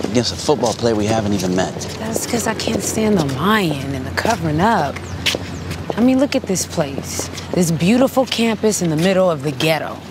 against a football player we haven't even met. That's because I can't stand the lying and the covering up. I mean, look at this place. This beautiful campus in the middle of the ghetto.